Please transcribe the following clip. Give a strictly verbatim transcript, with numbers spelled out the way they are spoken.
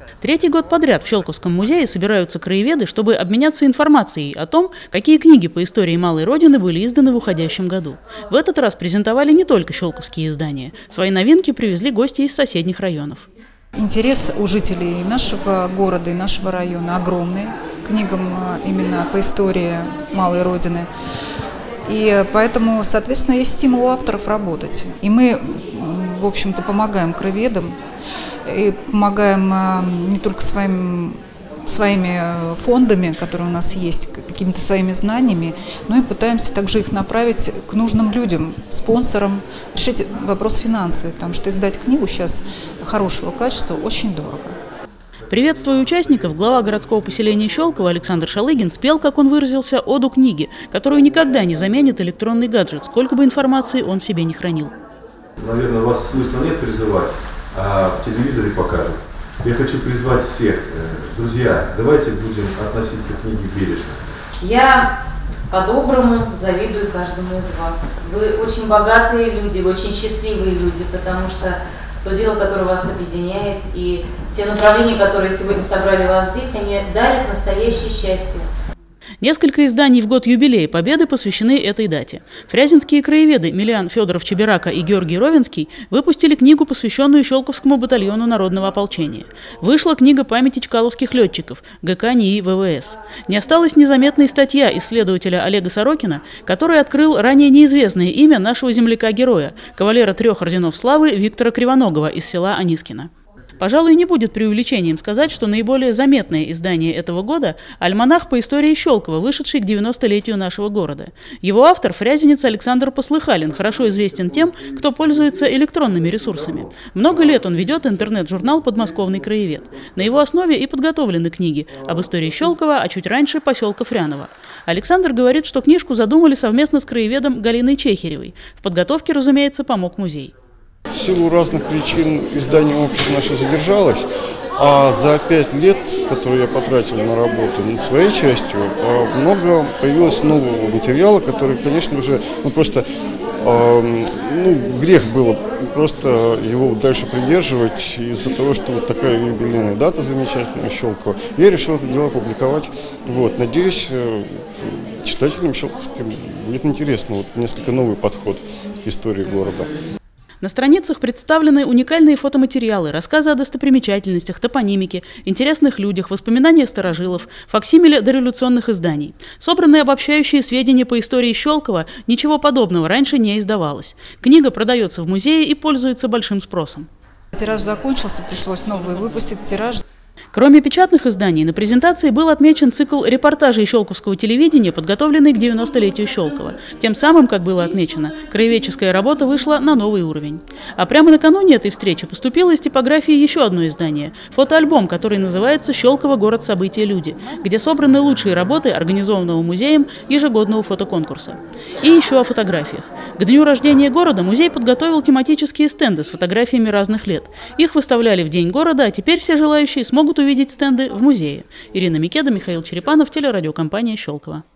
Третий год подряд в Щелковском музее собираются краеведы, чтобы обменяться информацией о том, какие книги по истории Малой Родины были изданы в уходящем году. В этот раз презентовали не только щелковские издания. Свои новинки привезли гости из соседних районов. Интерес у жителей нашего города и нашего района огромный к книгам именно по истории Малой Родины. И поэтому, соответственно, есть стимул у авторов работать. И мы, в общем-то, помогаем краеведам, и помогаем не только своим, своими фондами, которые у нас есть, какими-то своими знаниями, но и пытаемся также их направить к нужным людям, спонсорам, решить вопрос финансовый, потому что издать книгу сейчас хорошего качества очень дорого. Приветствуя участников, глава городского поселения Щелково Александр Шалыгин спел, как он выразился, оду книги, которую никогда не заменит электронный гаджет, сколько бы информации он в себе не хранил. Наверное, у вас смысла нет призывать, а в телевизоре покажут. Я хочу призвать всех. Друзья, давайте будем относиться к книге бережно. Я по-доброму завидую каждому из вас. Вы очень богатые люди, вы очень счастливые люди, потому что то дело, которое вас объединяет, и те направления, которые сегодня собрали вас здесь, они дарят настоящее счастье. Несколько изданий в год юбилея Победы посвящены этой дате. Фрязинские краеведы Милиан Федоров-Чебирака и Георгий Ровенский выпустили книгу, посвященную Щелковскому батальону народного ополчения. Вышла книга памяти чкаловских летчиков ГК НИИ ВВС. Не осталась незаметной статья исследователя Олега Сорокина, который открыл ранее неизвестное имя нашего земляка-героя, кавалера трех орденов славы Виктора Кривоногова из села Анискино. Пожалуй, не будет преувеличением сказать, что наиболее заметное издание этого года – альманах по истории Щелково, вышедший к девяностолетию нашего города. Его автор – фрязинец Александр Послыхалин, хорошо известен тем, кто пользуется электронными ресурсами. Много лет он ведет интернет-журнал «Подмосковный краевед». На его основе и подготовлены книги об истории Щелково, а чуть раньше – поселка Фряново. Александр говорит, что книжку задумали совместно с краеведом Галиной Чехеревой. В подготовке, разумеется, помог музей. В силу разных причин издание общества наше задержалось, а за пять лет, которые я потратил на работу над своей частью, много появилось нового материала, который, конечно, уже ну, просто э, ну, грех было просто его дальше придерживать из-за того, что вот такая юбилейная дата замечательная Щелково. Я решил это дело опубликовать. Вот, надеюсь, читателям щелковским будет интересно вот несколько новый подход к истории города. На страницах представлены уникальные фотоматериалы, рассказы о достопримечательностях, топонимике, интересных людях, воспоминания старожилов, факсимиле дореволюционных изданий. Собранные обобщающие сведения по истории Щелково, ничего подобного раньше не издавалось. Книга продается в музее и пользуется большим спросом. Тираж закончился, пришлось новый выпустить тираж. Кроме печатных изданий, на презентации был отмечен цикл репортажей щелковского телевидения, подготовленный к девяностолетию Щелково. Тем самым, как было отмечено, краеведческая работа вышла на новый уровень. А прямо накануне этой встречи поступило из типографии еще одно издание – фотоальбом, который называется «Щелково. Город. События. Люди», где собраны лучшие работы организованного музеем ежегодного фотоконкурса. И еще о фотографиях. К дню рождения города музей подготовил тематические стенды с фотографиями разных лет. Их выставляли в День города, а теперь все желающие смогут увидеть стенды в музее. Ирина Микеда, Михаил Черепанов, телерадиокомпания «Щелково».